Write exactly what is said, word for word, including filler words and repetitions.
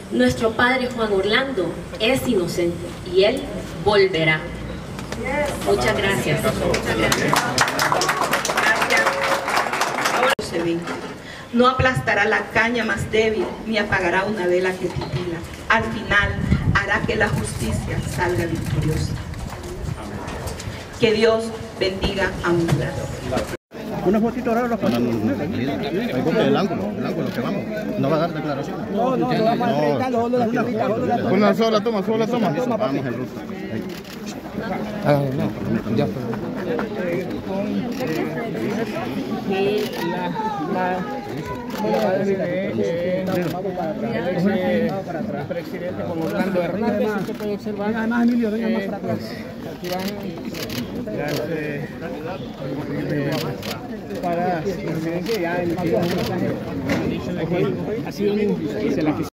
Nuestro padre Juan Orlando es inocente y él volverá. Muchas gracias. Muchas gracias. No aplastará la caña más débil, ni apagará una vela que titila. Al final, hará que la justicia salga victoriosa. Que Dios bendiga a Honduras. Una fotito ahora, los no, no, no, no, el ángulo, el ángulo que vamos. No va a dar declaración. No, no, no, no, no. Una sola toma, sola toma. Vamos en ruta. Ah, no, ya fue. El presidente Juan Orlando Hernández, usted puede observar. Además, Emilio, venga más para atrás. Aquí van para el presidente, ya el mensaje ha sido un